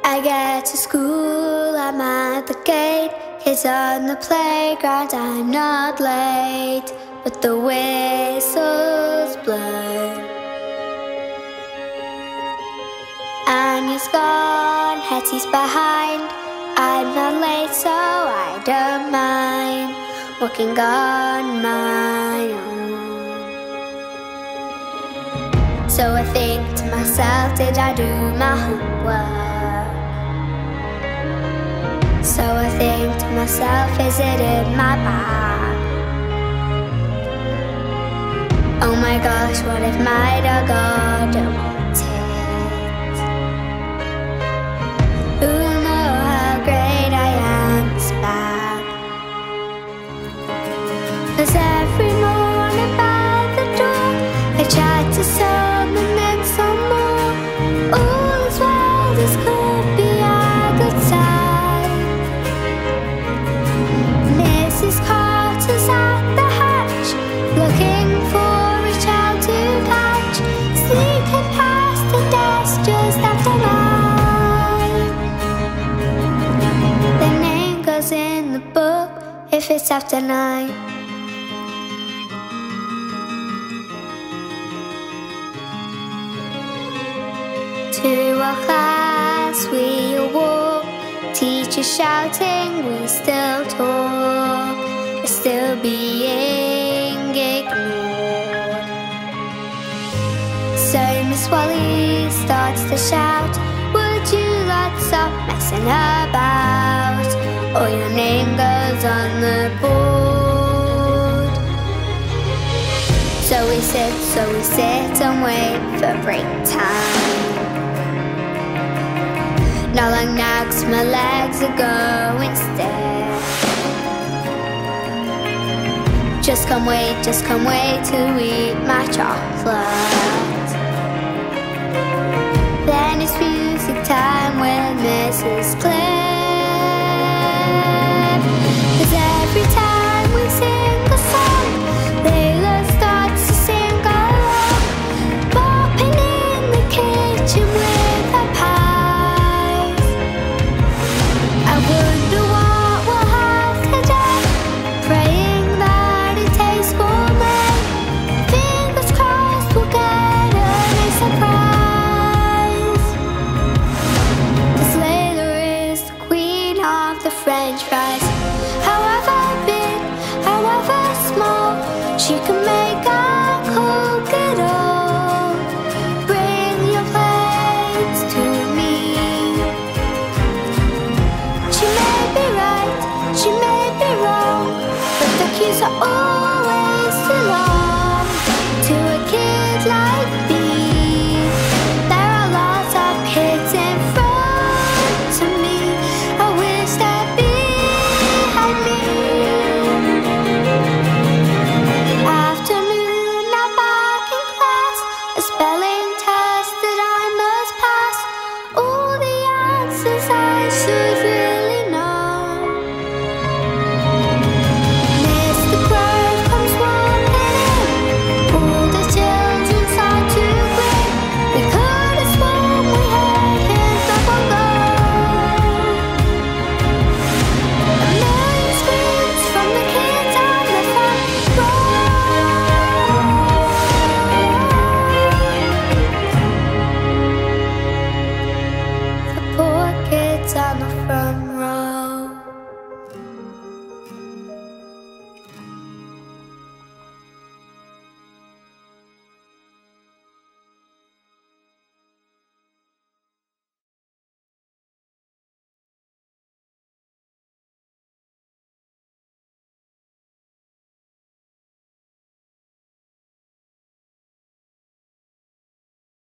I get to school, I'm at the gate. Kids on the playground, I'm not late, but the whistle's blown. Annie's gone, Hetty's behind. I'm not late, so I don't mind walking on my own. So I think to myself, did I do my homework? So I think to myself, is it in my bag? Oh my gosh, what if my dog don't want it? Who will know how great I am this bag? 'Cause every morning by the door I try to some and then some more. All as well, this could be a good time. Mrs. Carter's at the hatch, looking for a child to catch, sneaking past the desk just after 9. The name goes in the book if it's after 9. To our class we all walk, teacher shouting, we still talk, we're still being ignored. So Miss Wally starts to shout, would you lot stop messing about, or your name goes on the board. So we sit and wait for break time. Now long nags, my legs are going stiff. Just come wait to eat my chocolate. Then it's music time with Mrs. Cliff. 'Cause every time we sing a song, Layla starts to sing along, bopping in the kitchen with her pies. I wonder what we'll have today, praying that it tastes gourmet. Fingers crossed we'll get a nice surprise. 'Cause Layla is the queen of the French fries. However big, however small, she can make